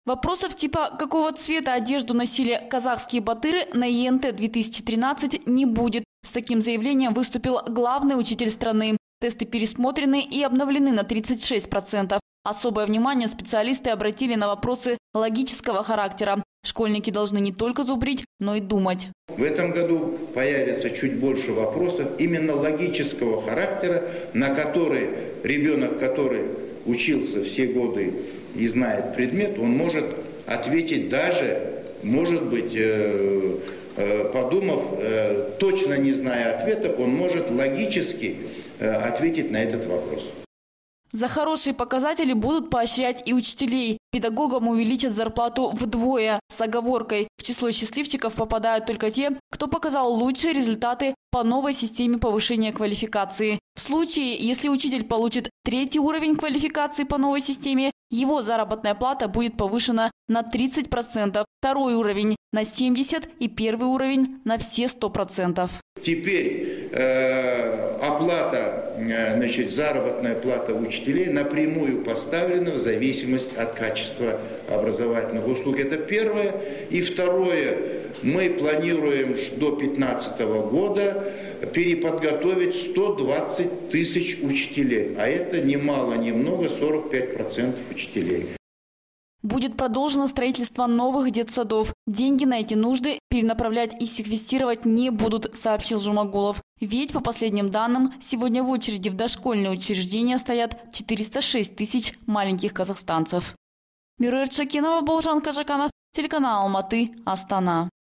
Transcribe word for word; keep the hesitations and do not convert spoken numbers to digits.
Вопросов типа «какого цвета одежду носили казахские батыры» на И Н Т две тысячи тринадцать не будет. С таким заявлением выступил главный учитель страны. Тесты пересмотрены и обновлены на тридцать шесть процентов. Особое внимание специалисты обратили на вопросы логического характера. Школьники должны не только зубрить, но и думать. В этом году появится чуть больше вопросов именно логического характера, на который ребенок, который учился все годы и знает предмет, он может ответить даже, может быть, подумав, точно не зная ответа, он может логически ответить на этот вопрос. За хорошие показатели будут поощрять и учителей. Педагогам увеличат зарплату вдвое с оговоркой. В число счастливчиков попадают только те, кто показал лучшие результаты по новой системе повышения квалификации. В случае, если учитель получит третий уровень квалификации по новой системе, его заработная плата будет повышена на тридцать процентов, второй уровень на семьдесят процентов и первый уровень на все сто процентов. Теперь э, оплата, э, значит, заработная плата учителей напрямую поставлена в зависимости от качества образовательных услуг. Это первое. И второе. Мы планируем до две тысячи пятнадцатого года переподготовить сто двадцать тысяч учителей. А это ни мало, ни много, сорок пять процентов учителей. Будет продолжено строительство новых детсадов. Деньги на эти нужды перенаправлять и секвестировать не будут, сообщил Жумагулов. Ведь, по последним данным, сегодня в очереди в дошкольные учреждения стоят четыреста шесть тысяч маленьких казахстанцев. Мирэр Шакинова, Болжан Кажаканов, телеканал Алматы, Астана.